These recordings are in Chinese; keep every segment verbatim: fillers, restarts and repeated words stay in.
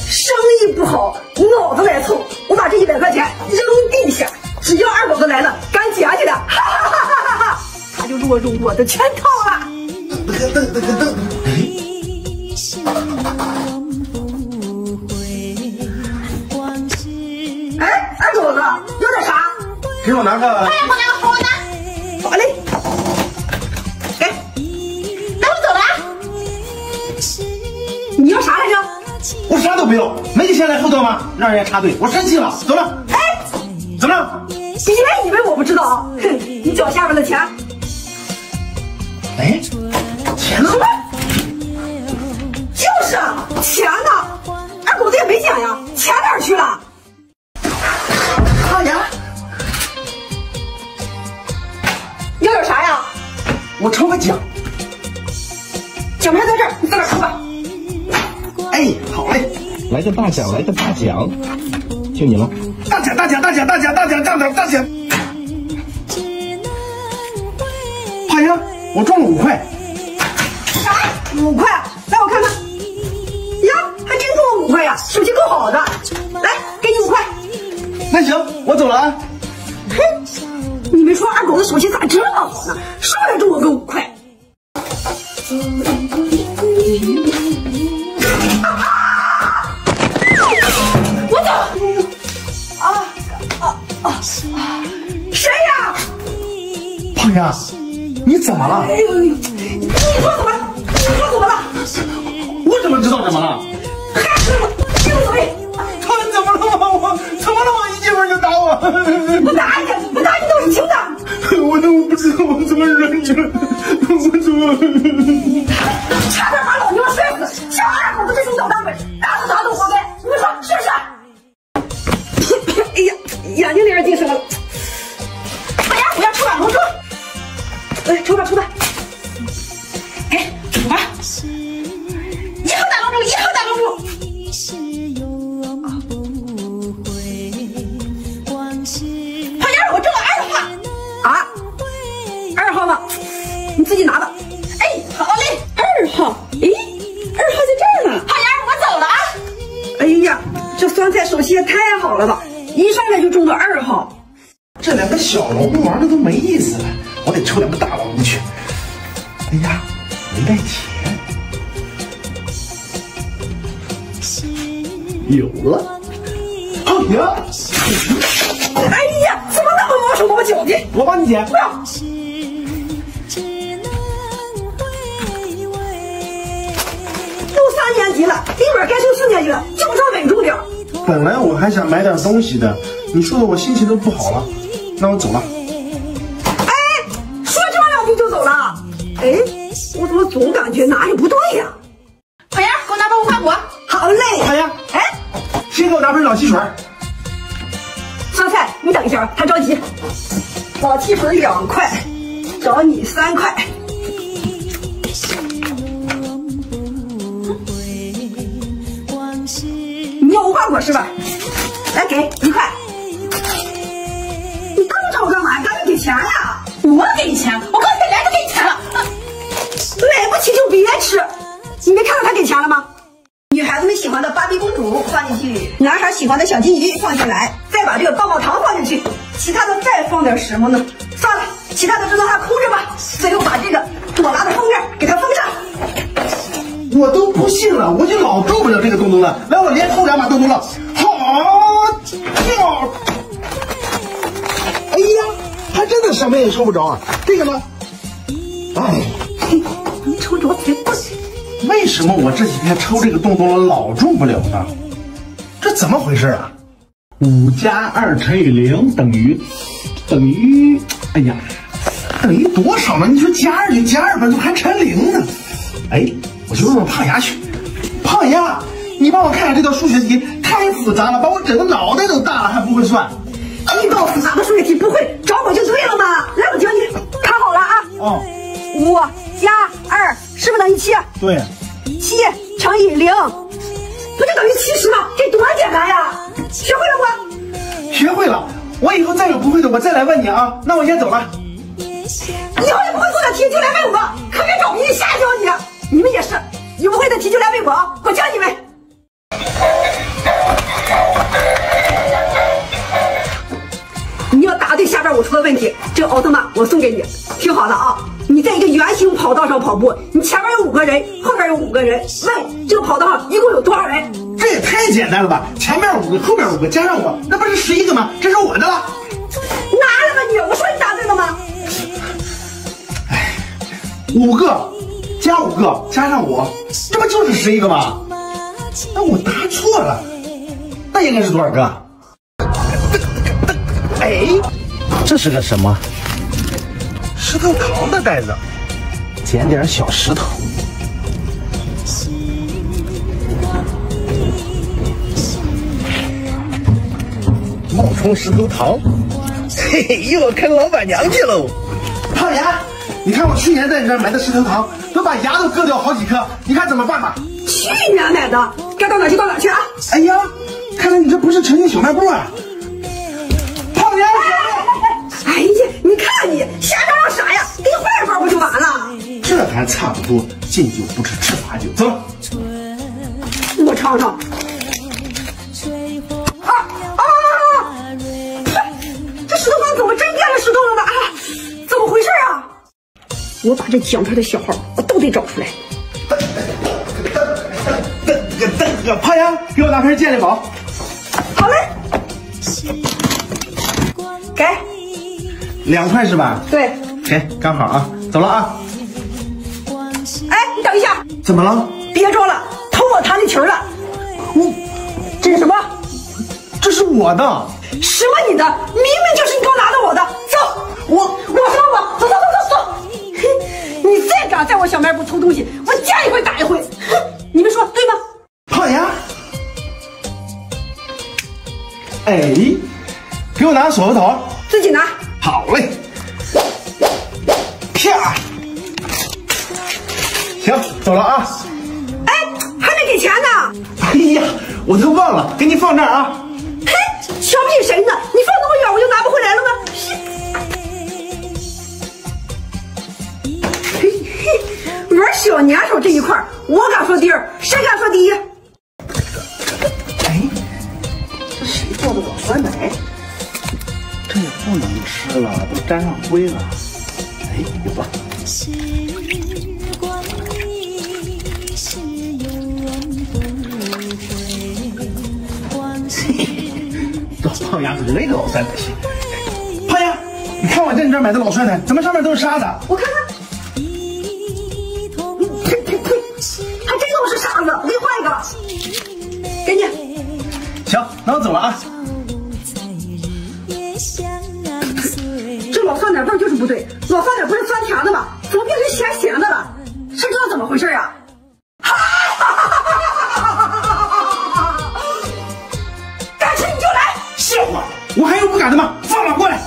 生意不好，脑子来凑，我把这一百块钱扔地下，只要二狗子来了，敢捡去的，哈哈哈哈哈！他就落入我的圈套了。哎，二狗子，有点啥？ 给我拿个。 哎呀，我拿个好拿。 好嘞。给， 那我走了啊。 你要啥来着？ 我啥都不要，没钱来后头吗？让人家插队，我生气了，走了。 哎， 怎么了？ 你别以为我不知道，哼，你脚下边的钱。 哎，钱呢？ 就是啊，钱呢？二狗子也没捡呀，钱哪儿去了？ 大爷， 要点啥呀？ 我抽个奖。 奖牌在这儿，你在哪抽吧？ 哎，好嘞。 来个大奖，来个大奖，就你了。 大奖，大奖，大奖，大奖，大奖，大奖，大奖！大爷，我中了五块。 啥？五块？来，我看看。呀，还真中了五块呀，手气够好的。来，给你五块。 那行，我走了啊。 哼，你没说二狗子手气咋这么好呢？上来中我个五块。我走。啊啊啊！谁呀？ 胖丫，你怎么了？ 哎呦，你你说怎么了？你说怎么了？ 我怎么知道怎么了？ 还是我，闭嘴！ 他怎么了？我怎么了？我一进门就打我。 不打你，不打你都是轻的。 我都不知道我怎么惹你了，我怎么？ 差点把老娘摔死！像二狗子这种捣蛋鬼，打死他都活该。你们说是不是？哎呀，眼睛里边进什么了？大家我要抽把龙珠。来，抽吧抽吧。给，走吧。一号大龙珠，一号大龙珠。胖丫，我中了二号。啊？二号吗？你自己拿吧。哎，好嘞。二号，诶，二号在这儿呢。 胖丫，我走了啊。 哎呀，这酸菜手气也太好了吧！一上来就中了二号。 这两个小老公玩的都没意思了，我得抽两个大老公去。哎呀，没带钱。有了，胖丫。 哎呀，怎么那么毛手毛脚的？ 我帮你捡。 不要。都三年级了，立马该升四年级了，就这稳重点。 本来我还想买点东西的，你说的我心情都不好了，那我走了。 哎，说这么两句就走了？哎，我怎么总感觉哪里不对呀？ 胖丫，给我拿包无花果。 好嘞。 胖丫， 哎， 先给我拿瓶老汽水。 酸菜，你等一下，还着急。老汽水两块，找你三块。你要无花果是吧？来给一块。你刚找我干嘛？赶紧给钱呀！ 我给钱？我刚才来就给钱了。 买不起就别吃。你没看到他给钱了吗？女孩子们喜欢的芭比公主放进去，男孩喜欢的小金鱼放进来，再把这个棒棒糖放进去，其他的再放点什么呢？算了，其他的就让它空着吧。最后把这个朵拉的封面给它封上。 我都不信了，我就老中不了这个东东了。来，我连抽两把东东了。好跳！哎呀，还真的什么也抽不着啊。这个呢？哎， 你瞅着才笨。 为什么我这几天抽这个东东老中不了呢？这怎么回事啊？五加二乘以零等于等于，哎呀，等于多少呢？你说加二就加二吧，怎么还乘零呢？哎，我就问问胖丫去。胖丫，你帮我看看这道数学题，太复杂了，把我整个脑袋都大了，还不会算。 一道复杂的数学题不会，找我就对了嘛。来，我教你，看好了啊。 哦。 五加二是不是等于七？ 对。 七乘以零，不就等于七十吗？这多简单呀！学会了不？ 学会了。我以后再有不会的，我再来问你啊。那我先走了。 以后也不会做的题就来问我，可别找你瞎教你。你们也是，有不会的题就来问我啊，我教你们。 下边我出个问题，这个奥特曼我送给你，听好了啊！你在一个圆形跑道上跑步，你前面有五个人，后边有五个人，问这个跑道上一共有多少人？ 这也太简单了吧！前面五个，后边五个，加上我，那不是十一个吗？这是我的了。 拿了吧你！我说你答对了吗？ 哎，五个加五个加上我，这不就是十一个吗？那我答错了，那应该是多少个？哎， 这是个什么？ 石头糖的袋子， 捡点小石头。冒充石头糖，嘿嘿，又要看老板娘去喽。 胖牙，你看我去年在你这儿买的石头糖，都把牙都硌掉好几颗，你看怎么办吧？ 去年买的，该到哪就到哪去啊！ 哎呀，看来你这不是诚信小卖部啊！胖牙， 哎呀，你看你瞎嚷嚷啥呀？给坏包不就完了？ 这还差不多，敬酒不吃吃罚酒，走。 我尝尝。啊啊！这石头糖怎么真变成石头了呢？啊，怎么回事啊？我把这讲出来的小号我都得找出来。 胖牙，给我拿瓶健力宝。 好嘞。给。 两块是吧？ 对。 给，刚好啊，走了啊。 哎，你等一下。 怎么了？ 别装了，偷我弹力球了。 我， 这是什么？ 这是我的。 什么你的？明明就是你刚拿的我的。走， 我我说我，走走走走走。哼，你再敢在我小卖部偷东西，我见一回打一回。哼，你们说对吗？ 胖牙，哎，给我拿个锁喉头。 自己拿。 好嘞。啪。行，走了啊。 哎，还没给钱呢。 哎呀，我都忘了，给你放这儿啊。 嘿，瞧不起谁呢？你放那么远，我就拿不回来了吗？嘿嘿，玩小年手这一块，我敢说第二，谁敢说第一？ 哎，这谁做的老酸奶？这也不能吃了，都沾上灰了。哎，有了。老胖牙子那个老酸奶行。胖牙，你看我在你这儿买的老酸奶，怎么上面都是沙子？ 我看看。呸呸呸！还真都是沙子，我给你换一个吧。给你。 行，那我走了啊。 这老酸奶味就是不对，老酸奶不是酸甜的吗？怎么变成咸咸的了？谁知道怎么回事啊？敢吃你就来！ 笑话，我还有不敢的吗？放马过来！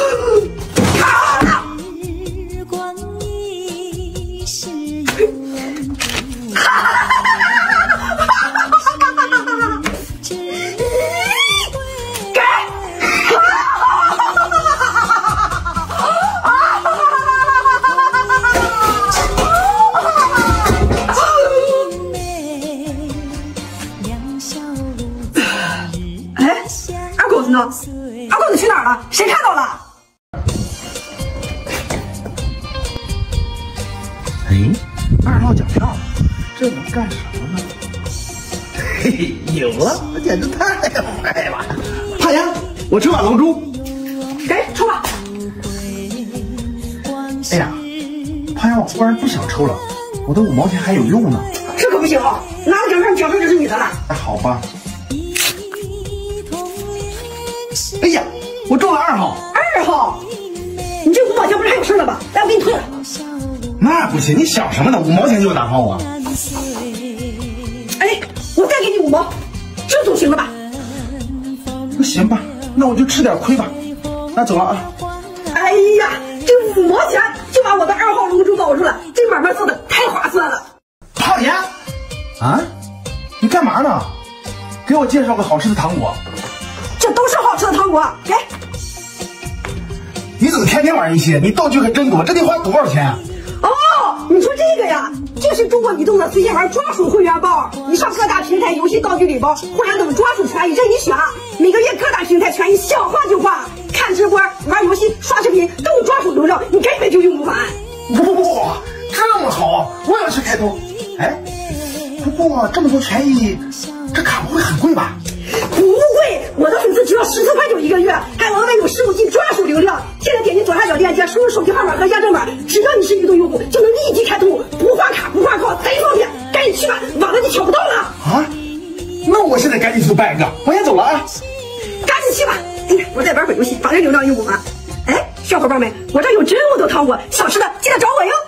二狗子去哪儿了？谁看到了？ 哎，二号奖票，这能干什么呢？嘿嘿，有了，我简直太坏了！胖牙，我抽把龙珠。 给，抽吧。 哎呀，胖牙，我忽然不想抽了，我的五毛钱还有用呢。 这可不行，拿了奖票，奖票就是你的了。 那好吧。哎呀，我中了二号！ 二号，你这五毛钱不是还有事了吧？来，我给你退了。 那不行，你想什么呢？五毛钱就打发我？ 哎，我再给你五毛，这总行了吧？ 那行吧，那我就吃点亏吧。那走了啊。 哎呀，这五毛钱就把我的二号龙珠保住了，这买卖做的太划算了。 胖牙，啊，你干嘛呢？给我介绍个好吃的糖果。 这都是好吃的糖果，给。 你怎么天天玩一些？你道具可真多，这得花多少钱啊？ 哦，你说这个呀，这是中国移动的随心玩专属会员包，你上各大平台游戏道具礼包、会员等专属权益任你选，每个月各大平台权益想花就花，看看直播、玩游戏、刷视频都有专属流量，你根本就用不完。 哇，这么好，我要去开通。哎，不过这么多权益，这卡不会很贵吧？ 不贵，我的粉丝只要十四块九一个月，还额外有十五 G 专属流量。现在点击左下角链接，输入手机号码和验证码，只要你是移动用户，就能立即开通，不换卡不换号，贼方便。赶紧去吧，晚了你抢不到了。 啊？那我现在赶紧去办一个，我先走了啊！ 赶紧去吧。哎呀，我再玩会游戏，把这流量用不完。哎，小伙伴们，我这有这么多糖果，想吃的记得找我哟。